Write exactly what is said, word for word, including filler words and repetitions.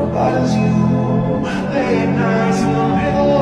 but it's you. Late nights in the middle